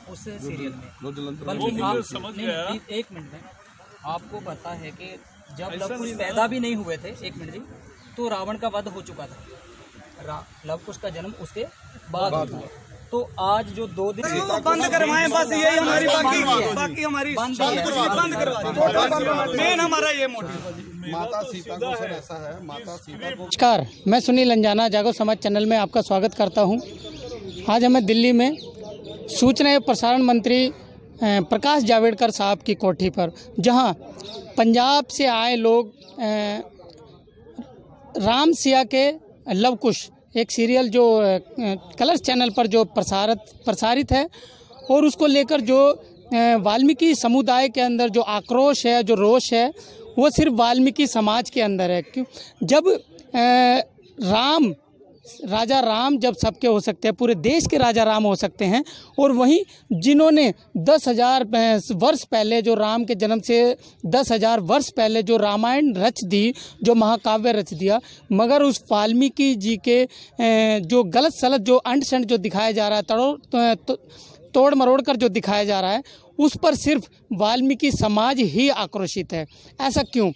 उस सीरियल में। बल्कि आप नहीं, एक मिनट में आपको पता है कि जब लव कुश पैदा भी नहीं हुए थे, एक मिनट जी, तो रावण का वध हो चुका था। लव कुश का जन्म उसके बाद हुआ। तो आज जो 2 दिन बंद करवाएं, बस यही हमारी बाकी हमारी बंद करवा, मेन हमारा ये मोटिव। माता सीता को सर ऐसा है, माता सीता को। नमस्कार, मैं सुनील अंजाना, जागो समाज चैनल में आपका स्वागत करता हूं। आज हमें दिल्ली में सूचना एवं प्रसारण मंत्री प्रकाश जावड़ेकर साहब की कोठी पर, जहां पंजाब से आए लोग राम सिया के लव कुश एक सीरियल जो कलर्स चैनल पर जो प्रसारित है, और उसको लेकर जो वाल्मीकि समुदाय के अंदर जो आक्रोश है, जो रोष है, वो सिर्फ वाल्मीकि समाज के अंदर है। क्यों? जब राजा राम जब सबके हो सकते हैं, पूरे देश के राजा राम हो सकते हैं, और वहीं जिन्होंने 10,000 वर्ष पहले, जो राम के जन्म से 10,000 वर्ष पहले जो रामायण रच दी, जो महाकाव्य रच दिया, मगर उस वाल्मीकि जी के जो गलत सलत जो अंट शंट जो दिखाया जा रहा है, तोड़ मरोड़ कर जो दिखाया जा रहा है, उस पर सिर्फ वाल्मीकि समाज ही आक्रोशित है। ऐसा क्यों?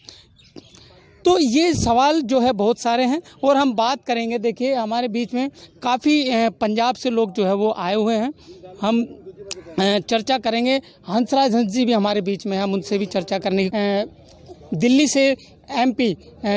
तो ये सवाल जो है बहुत सारे हैं, और हम बात करेंगे। देखिए, हमारे बीच में काफ़ी पंजाब से लोग जो है वो आए हुए हैं। हम चर्चा करेंगे। हंसराज हंस जी भी हमारे बीच में, हम उनसे भी चर्चा करने। दिल्ली से MP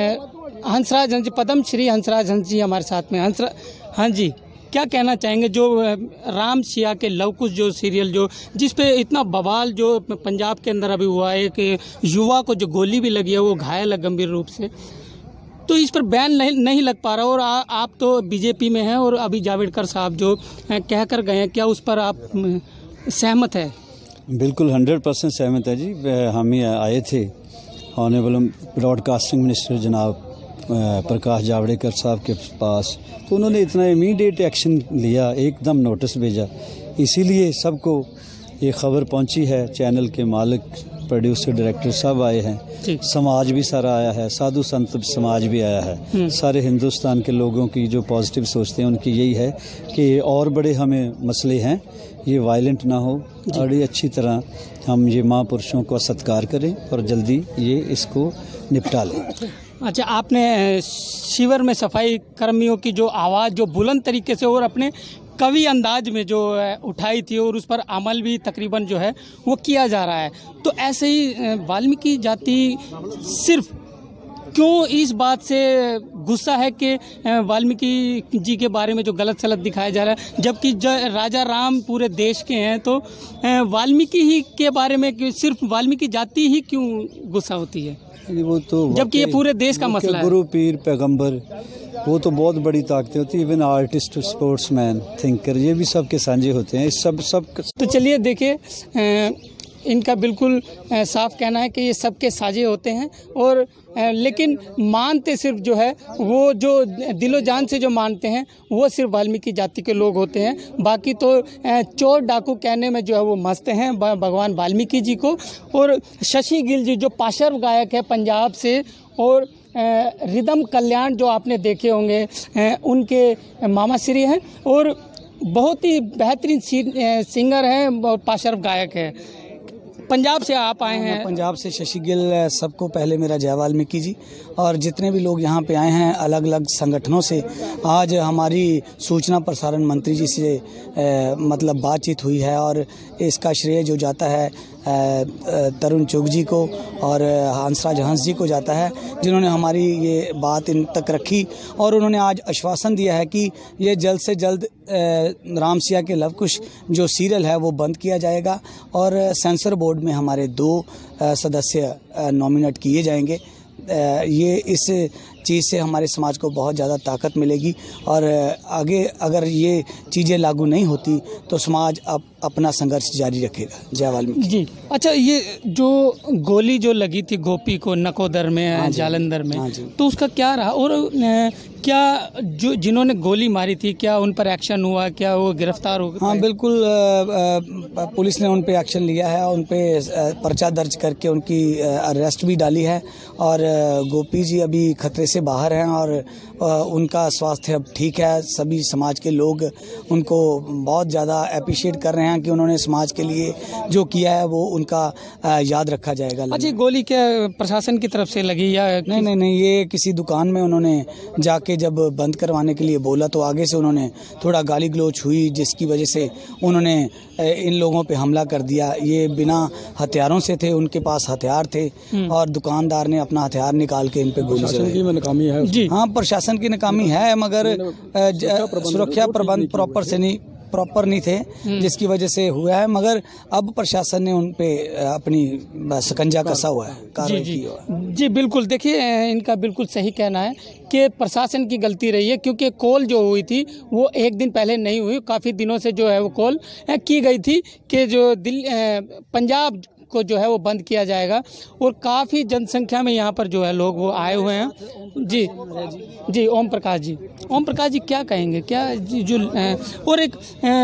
हंसराज हंस जी, पद्म श्री हंसराज हंस जी हमारे साथ में। हाँ जी, क्या कहना चाहेंगे जो राम सिया के लव कुश जो सीरियल जो जिस पे इतना बवाल जो पंजाब के अंदर अभी हुआ है कि युवा को जो गोली भी लगी है, वो घायल है गंभीर रूप से, तो इस पर बैन नहीं लग पा रहा। और आप तो BJP में हैं, और अभी जावड़ेकर साहब जो कह कर गए हैं, क्या उस पर आप सहमत है? बिल्कुल 100% सहमत है जी। हम ही आए थे ऑनरेबल ब्रॉडकास्टिंग मिनिस्टर जनाब प्रकाश जावड़ेकर साहब के पास, तो उन्होंने इतना इमीडिएट एक्शन लिया, एकदम नोटिस भेजा। इसीलिए सबको ये खबर पहुंची है। चैनल के मालिक, प्रोड्यूसर, डायरेक्टर सब आए हैं, समाज भी सारा आया है, साधु संत समाज भी आया है। सारे हिंदुस्तान के लोगों की जो पॉजिटिव सोचते हैं, उनकी यही है कि और बड़े हमें मसले हैं, ये वायलेंट ना हो, और ये अच्छी तरह हम ये महापुरुषों का सत्कार करें और जल्दी ये इसको निपटा लें। अच्छा, आपने शिविर में सफाई कर्मियों की जो आवाज़ जो बुलंद तरीके से और अपने कवि अंदाज में जो उठाई थी, और उस पर अमल भी तकरीबन जो है वो किया जा रहा है, तो ऐसे ही वाल्मीकि जाति सिर्फ क्यों इस बात से गुस्सा है कि वाल्मीकि जी के बारे में जो गलत सलत दिखाया जा रहा है, जबकि राजा राम पूरे देश के हैं, तो वाल्मीकि ही के बारे में सिर्फ वाल्मीकि जाति ही क्यों गुस्सा होती है? वो तो जबकि ये पूरे देश का मसला है। गुरु, पीर, पैगंबर, वो तो बहुत बड़ी ताकतें होती है। इवन आर्टिस्ट, स्पोर्ट्समैन, थिंकर, ये भी सबके साझे होते हैं। सब तो चलिए, देखिए, इनका बिल्कुल साफ कहना है कि ये सबके साझे होते हैं, और लेकिन मानते सिर्फ जो है वो जो दिलो जान से जो मानते हैं, वो सिर्फ वाल्मीकि जाति के लोग होते हैं। बाकी तो चोर डाकू कहने में जो है वो मस्त हैं भगवान वाल्मीकि जी को। और शशि गिल जी जो पार्श्व गायक है पंजाब से, और रिदम कल्याण जो आपने देखे होंगे, उनके मामा श्री हैं, और बहुत ही बेहतरीन सिंगर हैं और पार्श्व गायक है। पंजाब से आप आए हैं? पंजाब से शशि गिल। सबको पहले मेरा जय वाल्मीकि जी। और जितने भी लोग यहाँ पे आए हैं अलग अलग संगठनों से, आज हमारी सूचना प्रसारण मंत्री जी से मतलब बातचीत हुई है, और इसका श्रेय जो जाता है तरुण चुग जी को और हंसराज हंस जी को जाता है, जिन्होंने हमारी ये बात इन तक रखी। और उन्होंने आज आश्वासन दिया है कि ये जल्द से जल्द राम सिया के लव कुश जो सीरियल है वो बंद किया जाएगा, और सेंसर बोर्ड में हमारे 2 सदस्य नॉमिनेट किए जाएंगे। ये इस चीज़ से हमारे समाज को बहुत ज़्यादा ताकत मिलेगी, और आगे अगर ये चीज़ें लागू नहीं होती तो समाज अब अपना संघर्ष जारी रखेगा। जय वाल्मीकि जी। अच्छा, ये जो गोली जो लगी थी गोपी को नकोदर में, जालंधर में, तो उसका क्या रहा? और क्या जो जिन्होंने गोली मारी थी, क्या उन पर एक्शन हुआ? क्या वो गिरफ्तार हो गए? हाँ, बिल्कुल, पुलिस ने उन पे एक्शन लिया है, उन पे पर्चा दर्ज करके उनकी अरेस्ट भी डाली है, और गोपी जी अभी खतरे से बाहर हैं, और उनका स्वास्थ्य अब ठीक है। सभी समाज के लोग उनको बहुत ज़्यादा अप्रिशिएट कर रहे हैं कि उन्होंने समाज के लिए जो किया है वो उनका याद रखा जाएगा। अच्छा, गोली क्या प्रशासन की तरफ से लगी या नहीं, ये किसी दुकान में उन्होंने जाके जब बंद करवाने के लिए बोला तो आगे से उन्होंने थोड़ा गाली गलौज हुई, जिसकी वजह से उन्होंने इन लोगों पे हमला कर दिया। ये बिना हथियारों से थे, उनके पास हथियार थे और दुकानदार ने अपना हथियार निकाल के इन पे गोली चलाई। की नाकामी है जी हाँ, प्रशासन की नाकामी है, मगर सुरक्षा प्रबंध प्रॉपर नहीं थे, जिसकी वजह से हुआ है। मगर अब प्रशासन ने उन पे अपनी शिकंजा कसा हुआ है, कार्रवाई की हुआ है। जी बिल्कुल, देखिए इनका बिल्कुल सही कहना है कि प्रशासन की गलती रही है, क्योंकि कॉल जो हुई थी वो एक दिन पहले नहीं हुई, काफ़ी दिनों से जो है वो कॉल की गई थी कि जो पंजाब को जो है वो बंद किया जाएगा, और काफ़ी जनसंख्या में यहाँ पर जो है लोग वो आए हुए हैं। जी ओम प्रकाश जी क्या कहेंगे, क्या जो और एक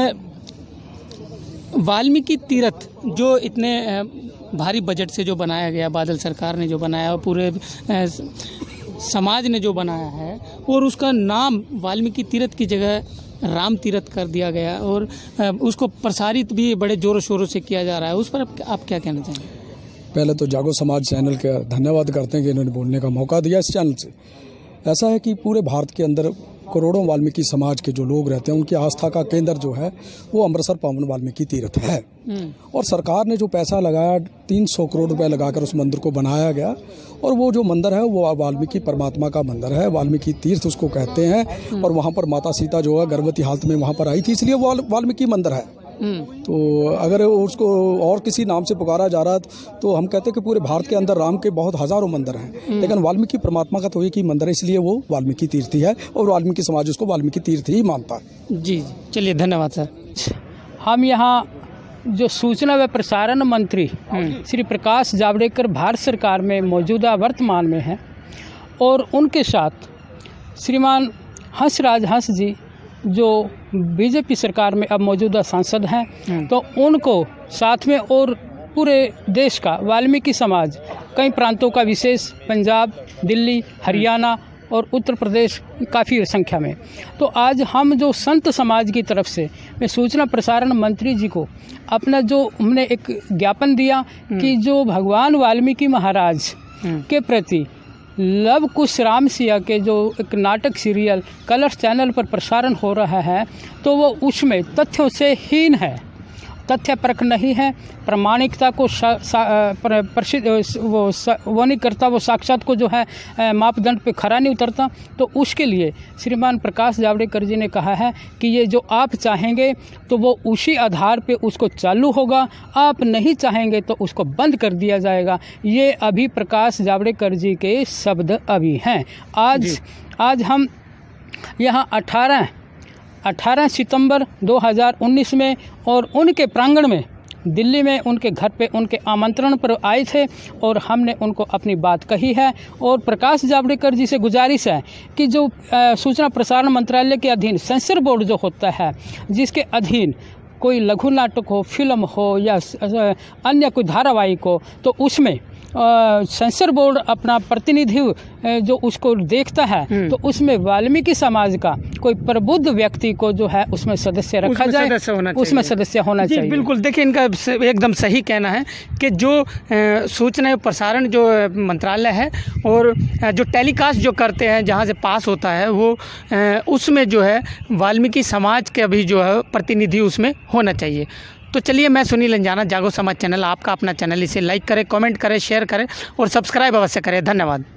वाल्मीकि तीर्थ जो इतने भारी बजट से जो बनाया गया, बादल सरकार ने जो बनाया और पूरे समाज ने जो बनाया है, और उसका नाम वाल्मीकि तीर्थ की जगह राम तीर्थ कर दिया गया, और उसको प्रसारित भी बड़े जोरों शोरों से किया जा रहा है, उस पर आप क्या कहना चाहेंगे? पहले तो जागो समाज चैनल का धन्यवाद करते हैं कि इन्होंने बोलने का मौका दिया इस चैनल से। ऐसा है कि पूरे भारत के अंदर करोड़ों वाल्मीकि समाज के जो लोग रहते हैं उनकी आस्था का केंद्र जो है वो अमृतसर पावन वाल्मीकि तीर्थ है। और सरकार ने जो पैसा लगाया 300 करोड़ रुपए लगाकर उस मंदिर को बनाया गया, और वो जो मंदिर है वो वाल्मीकि परमात्मा का मंदिर है, वाल्मीकि तीर्थ उसको कहते हैं। और वहाँ पर माता सीता जो है गर्भवती हालत में वहाँ पर आई थी, इसलिए वो वाल्मीकि मंदिर है। तो अगर उसको और किसी नाम से पुकारा जा रहा है तो हम कहते हैं कि पूरे भारत के अंदर राम के बहुत हजारों मंदिर हैं, लेकिन वाल्मीकि परमात्मा का तो एक ही मंदिर है, इसलिए वो वाल्मीकि तीर्थ ही है, और वाल्मीकि समाज उसको वाल्मीकि तीर्थ ही मानता है। जी चलिए, धन्यवाद सर। हम यहाँ जो सूचना व प्रसारण मंत्री श्री प्रकाश जावड़ेकर भारत सरकार में मौजूदा वर्तमान में हैं, और उनके साथ श्रीमान हंसराज हंस जी जो बीजेपी सरकार में अब मौजूदा सांसद हैं, तो उनको साथ में, और पूरे देश का वाल्मीकि समाज कई प्रांतों का, विशेष पंजाब, दिल्ली, हरियाणा और उत्तर प्रदेश काफ़ी संख्या में। तो आज हम जो संत समाज की तरफ से मैं सूचना प्रसारण मंत्री जी को अपना जो हमने एक ज्ञापन दिया कि जो भगवान वाल्मीकि महाराज के प्रति लव कुश राम सिया के जो एक नाटक सीरियल कलर्स चैनल पर प्रसारण हो रहा है, तो वो उसमें तथ्यों से हीन है, तथ्य परख नहीं है, प्रामाणिकता को वो नहीं करता, वो साक्षात को जो है मापदंड पे खरा नहीं उतरता। तो उसके लिए श्रीमान प्रकाश जावड़ेकर जी ने कहा है कि ये जो आप चाहेंगे तो वो उसी आधार पे उसको चालू होगा, आप नहीं चाहेंगे तो उसको बंद कर दिया जाएगा। ये अभी प्रकाश जावड़ेकर जी के शब्द अभी हैं। आज हम यहाँ 18 सितंबर 2019 में और उनके प्रांगण में दिल्ली में उनके घर पे उनके आमंत्रण पर आए थे, और हमने उनको अपनी बात कही है। और प्रकाश जावड़ेकर जी से गुजारिश है कि जो सूचना प्रसारण मंत्रालय के अधीन सेंसर बोर्ड जो होता है, जिसके अधीन कोई लघु नाटक हो, फिल्म हो या अन्य कोई धारावाहिक हो, तो उसमें सेंसर बोर्ड अपना प्रतिनिधित्व जो उसको देखता है, तो उसमें वाल्मीकि समाज का कोई प्रबुद्ध व्यक्ति को जो है उसमें सदस्य रखा जाए, उसमें सदस्य होना चाहिए। बिल्कुल, देखिए इनका एकदम सही कहना है कि जो सूचना प्रसारण जो मंत्रालय है और जो टेलीकास्ट जो करते हैं, जहाँ से पास होता है, वो उसमें जो है वाल्मीकि समाज के अभी जो है प्रतिनिधि उसमें होना चाहिए। तो चलिए, मैं सुनील अंजाना, जागो समाज चैनल आपका अपना चैनल, इसे लाइक करें, कमेंट करें, शेयर करें और सब्सक्राइब अवश्य करें। धन्यवाद।